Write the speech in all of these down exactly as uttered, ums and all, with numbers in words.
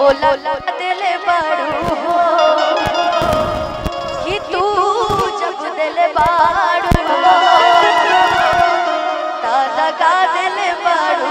बोला दिल बारू कि तू जब दिल बारू ता लगा दिल बारू।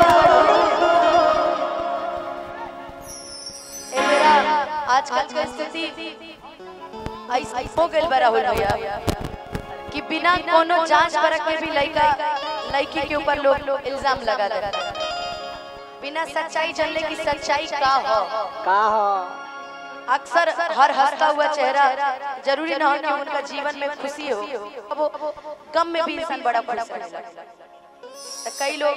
आजकल की स्थिति ऐसा हो गइल बा राहुल भैया कि बिना कोनो जांच परख के भी लड़का लड़की के ऊपर लोग इल्जाम लगा देता है बिना सच्चाई जानने की सच्चाई का हो का हो। अक्सर हर हंसता हुआ चेहरा जरूरी ना हो कि उनका जीवन में खुशी हो, अब वो गम में भी इंसान बड़ा खुश रहेगा। तो कई लोग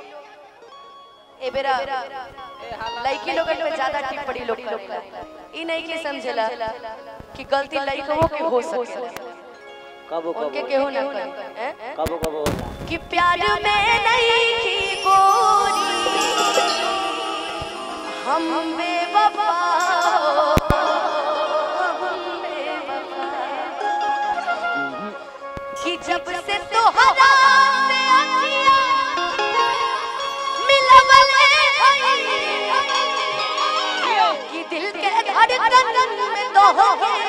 ए बेरा लड़की लोगन पे ज्यादा टिप्पणी लोग करला ई नहीं के समझला कि गलती लड़कों के हो सके कबो कबो उनके केहू ना कर कबो कबो कि प्यार में नहीं की गोरी हम बेवफा हम बेवफा कि जब से तोहरा से अखियां मिलवले कि दिल के धड़कन में तो हो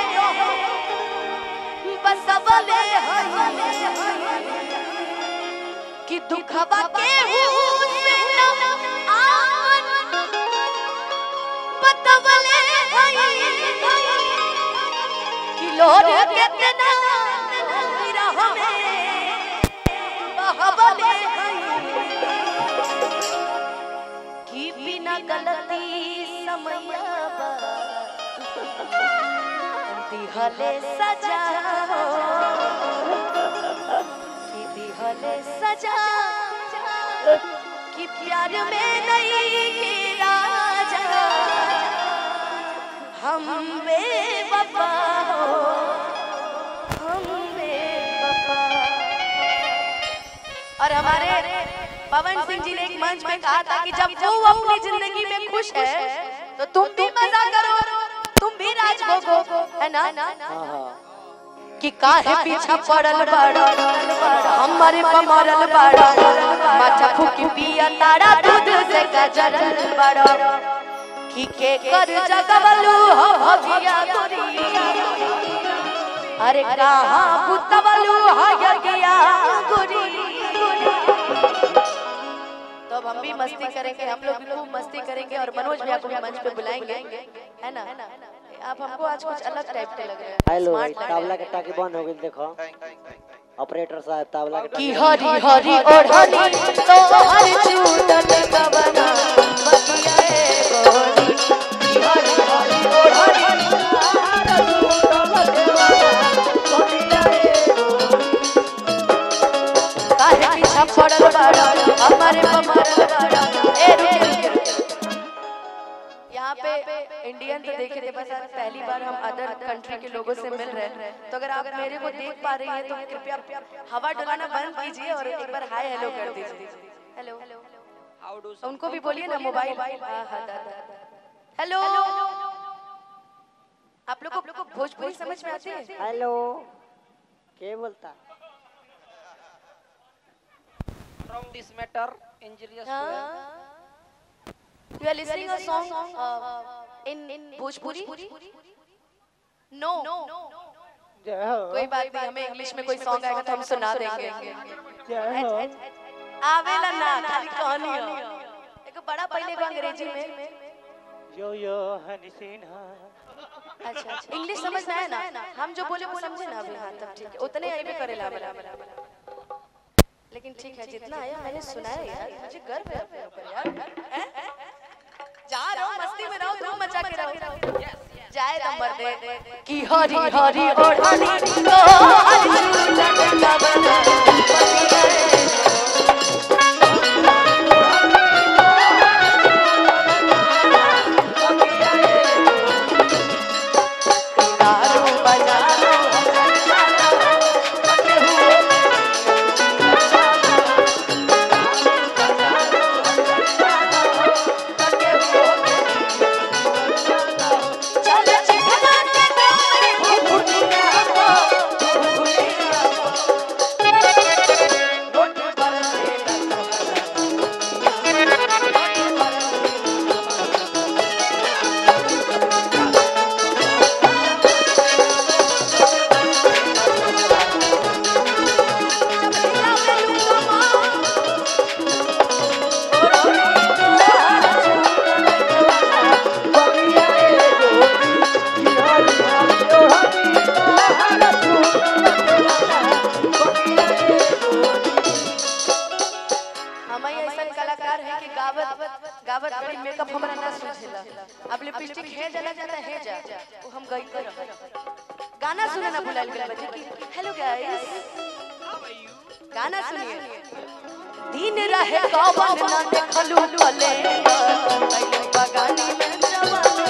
बसवले कि दुखवा के से न आवन बतवले कि लोर कितना विरह में बहवले कि बिना गलती समयबा दिहले सजा कि दिहले सजा कि प्यार में नहीं कि राजा हम बेवफा हम बेवफा। और हमारे पवन सिंह जी ने एक मंच में कहा था कि जब वो अपनी जिंदगी में खुश है तो तुम भी मजा करो तुम भी राज भोगो है ना कि काहे पीछा पड़ल बड़ा हमारे पमरल बड़ा माचा फूकी पिया तारा दूध से गजरल बड़ा कि के कर जगवलू हो भगिया गोरी अरे कहां पुतवलू हो यगिया गोरी। तो अब हम भी मस्ती करेंगे हम लोग भी खूब मस्ती करेंगे और मनोज भैया को भी मंच पे बुलाएंगे है ना। आप हमको आज कुछ अलग टाइप के लग रहे हैं। हेलो तावला के टाकी बंद हो गई देखो ऑपरेटर साहब तावला के की हरी हरी ओढ़नी तो हर चूटन कवना बतिया ए गोरी की हरी हरी ओढ़नी हर चूटन कवना बतिया ए गोरी काहे पीछा पड़ल बड़ा हमारे पमरल बड़ा ए रुक यहाँ पे इंडियन तो देखे थे बस आज पहली बार हम अदर कंट्री के लोगों से मिल रहे हैं तो अगर आप मेरे को देख पा रही हैं तो कृपया हवा डुलाना बंद कीजिए और एक बार हाय हेलो कर दीजिए। हेलो उनको भी बोलिए ना मोबाइल हेलो। आप लोग को भोजपुरी समझ में आती है? हेलो क्या बोलता from this matter injurious to health. You are listening a song uh, in in Bhojpuri? No. कोई बात नहीं हमें इंग्लिश में कोई सॉन्ग आएगा तो हम सुना देंगे। आवेला ना खाली कहानी हो। एक बड़ा पहले को अंग्रेजी में यो यो हनी सिन्हा। अच्छा अच्छा इंग्लिश समझ में आया ना हम जो बोले वो समझे ना अभी। हाँ तब ठीक है उतने आई पे करेला लेकिन ठीक है जितना आया मैंने सुनाया यार मुझे गर्व है अपने ऊपर यार। जा रहा हूँ मस्ती में रहो तुम मचा के रहो जाए तो मर्दे की हरी हरी ओढ़नी तो हरी चूटन कवना दारू बजा कि गावत गावत बड़ी मेकअप हमरा ना सुझेला। अब लिपस्टिक है जना जाता है जा वो हम गई कर गाना सुने ना भुलाइल गेल बच्चे की हेलो गाइस गाना सुनिए दिन रहे कवन ना देखलू कले पहले बगानी में जवानी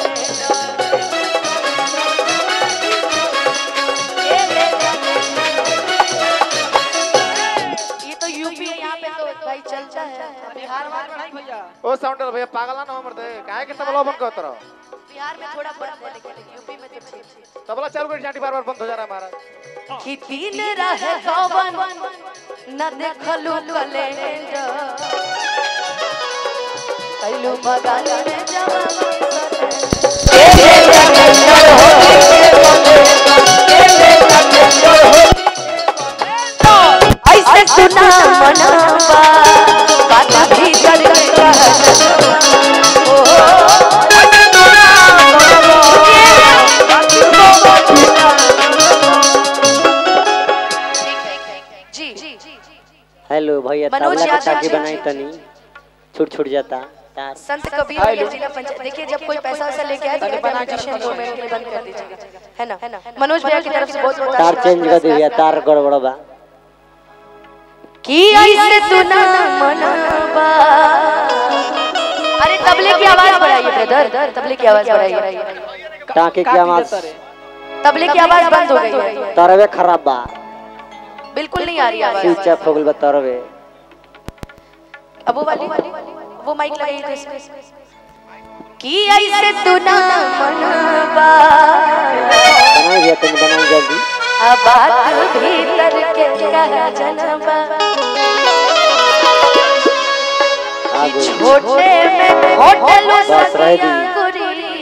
चलता है बिहार में भैया ओ साउंडर भैया पागला ना मरते काहे के तबला बंद करत रहो बिहार में थोड़ा बंद है लेकिन यूपी में तो ठीक है तबला चालू कर जाटी बार बार बंद हो जा रहा है महाराज कि दिन रहे कवन न देखलू कैलेंडर कैलू बगान में जवानी ऐसे सुना मनावा बात भीतर के जी हेलो भैया तबला के टाकी बनाई तनी छूट छूट जाता संत कबीर नगर जिला पंचायत देखिए जब कोई पैसा वैसा लेके आए तो म्यूजिशियन दो मिनट के लिए बंद कर दीजिएगा है ना मनोज भैया की तरफ से बहुत बहुत तार चेंज कर दिया तार गड़बड़ बा कि ऐसे सुना मनावा अरे तबले की आवाज बढ़ाइए ब्रदर तबले की आवाज बढ़ाइए टाकी की आवाज तबले की आवाज बंद हो गई है तरवे खराब बा बिल्कुल नहीं आ रही आवाज स्विच ऑफ हो गइल बा तरवे अब वो वाली वो माइक लगाइए तो इसमें कि ऐसे सुना मनावा बनाई दिया तुम बनाई जल्दी अब बात भीतर के कहा जनवा कि छोटे में होटल ससिया गुरी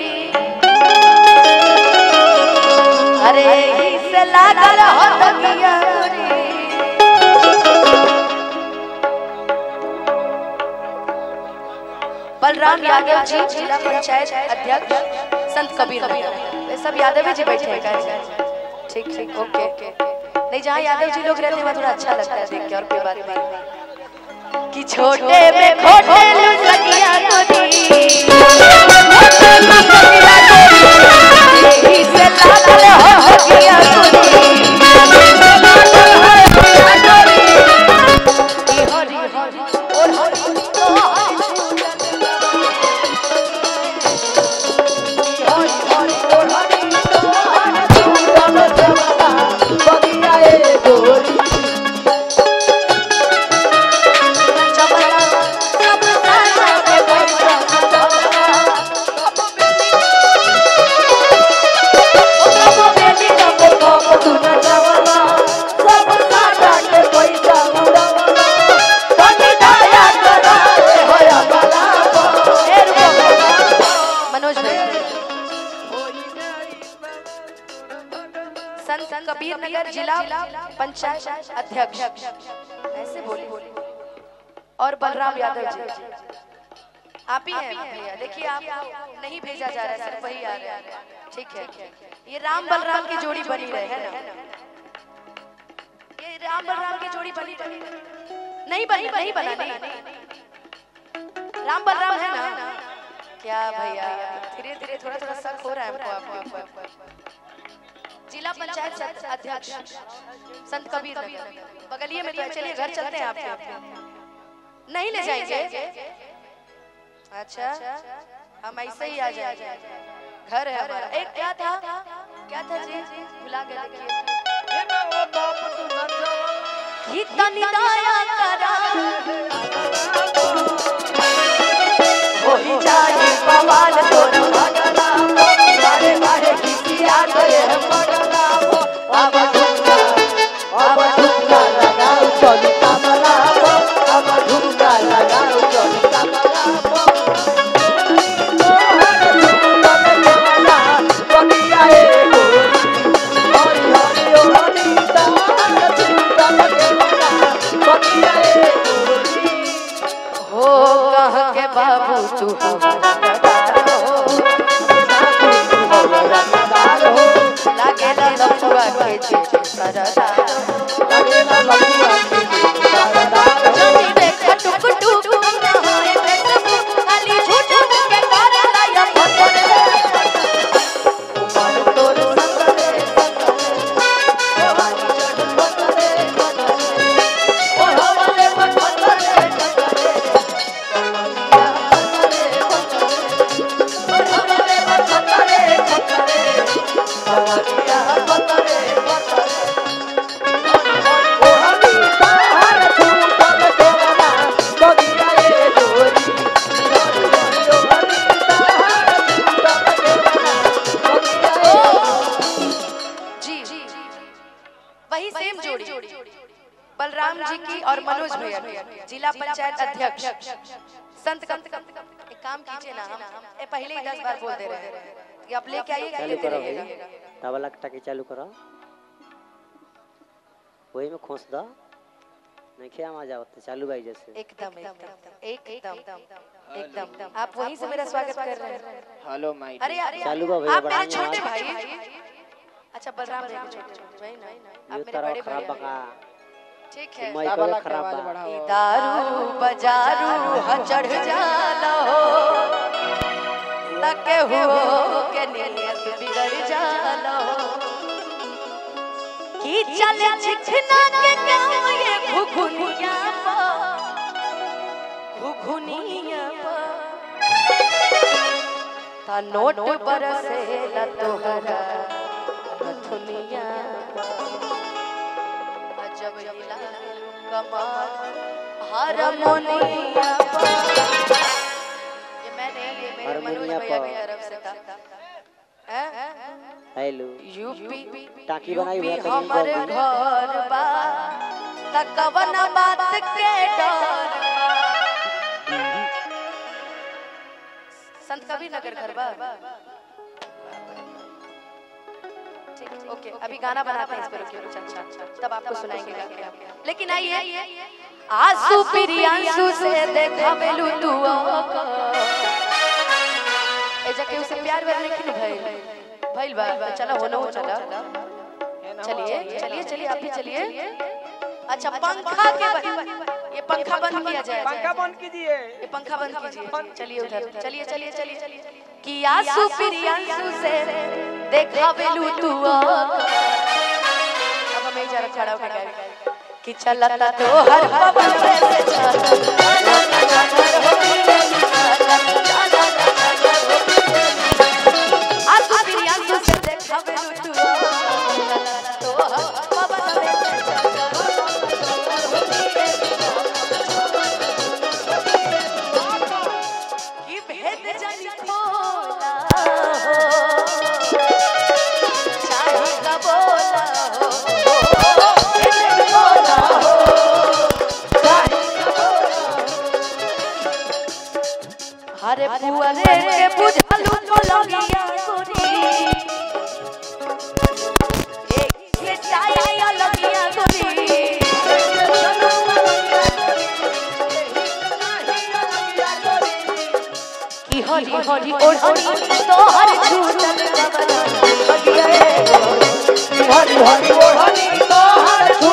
अरे ही से लागल हो तकिया गुरी बलराम यादव जी जिला पंचायत अध्यक्ष संत कबीर नगर वे सब यादव जी बैठे हैं ठीक ठीक ओके नहीं जहाँ यादव जी लोग रहते हैं वहाँ थोड़ा अच्छा लगता है देख के और कोई बात नहीं कि छोटे में खोटे लुसकिया गोरी यही से लागल हो हकिया गोरी हरी हरी और हरी कबीर नगर जिला पंचायत अध्यक्ष ऐसे बोले और बलराम यादव जी आप ही हैं भैया देखिए आप नहीं भेजा जा रहा है सिर्फ वही आ रहा है ठीक है ये राम बलराम की जोड़ी बनी रहे है ना ये राम बलराम की जोड़ी बनी रहे नहीं बनी नहीं बना नहीं राम बलराम है ना क्या भैया धीरे धीरे थोड़ा थोड़ा शक हो रहा है हमको आपको जिला पंचायत अध्यक्ष संत कबीर नगर बगलिए में तो चलिए घर चलते हैं आपके नहीं ले जाएंगे अच्छा हम ऐसे ही आ जाएंगे घर है हमारा एक क्या था क्या था जी भुला गए देखिए तनी दया करा हो ही जाए बवाल तोरा भगना बारे बारे किसिया गए मगना अब ठुमका अब ठुमका लगाओ चली कमला अब ठुमका लगाओ चली कमला हो कहाँ के बाबू तू लागे ला लफुआ के चीज सरदार लागे ला लफुआ के चीज सरदार जल्दी देख टुक टुक नहाए भैया जिला पंचायत अध्यक्ष संत का एक काम कीजिए ना, हम ए पहले ही दस बार बोल दे रहे हैं कि आप लेके आइए चालू करो भाई, डबल टकी चालू करो, वही में खोस दो, नहीं क्या मजा होता चालू भाई जैसे एकदम एकदम एकदम एकदम आप वहीं से मेरा स्वागत कर रहे हैं। हेलो माय अरे अरे चालू बा आप भैया मेरे छोटे भाई, अच्छा बलराम भैया के छोटे भाई ना, आप मेरे बड़े खराब भैया, बका ठीक है। मैं को खराब बा दारू बजारू ह चढ़ जाला हो तके हो के नियत बिगड़ जाला हो कि चले चिखना के काम ये घुघुनिया पा घुघुनिया पा ता नोट बरसे ला तोहरा नथुनिया जब हिला कमाल हारमोनिया पा, ये मैंने ये मेरे मनोज भैया की तरफ से था। हेलो यूपी टाकी बनाई हुई है हमर घर बा तकवन बात के डर बा। संत कबीर नगर घर बा, ठीक ओके अभी गाना बनाते हैं इस पर, रुकिए अच्छा तब आपको सुनाएंगे गा के। लेकिन आइए आंसू प्रियांशु से देखा बेलू तू ए जके उसे प्यार वाला लेकिन भइल भइल बा, चला होना हो चला, चलिए चलिए चलिए आप भी चलिए। अच्छा पंखा के ये पंखा बंद किया जाए, पंखा बंद कीजिए, ये पंखा बंद कीजिए, चलिए उधर चलिए चलिए चलिए कि आंसू प्रियांशु से देखा बेलू तू अब मैं जरा खड़ा होकर कि चलता तो हर पवन से चला आंसू प्रियांशु से देखा बेलू तू तो पवन से कि भेद जानी खोला चाहे कबोला हरे पुअरे के बुझालू कोलंगिया गोरी एक के चाया लगिया गोरी की हरी हरी ओढ़नी तो हर छूटल कबला बगिया हरी हरी ओढ़नी तो हर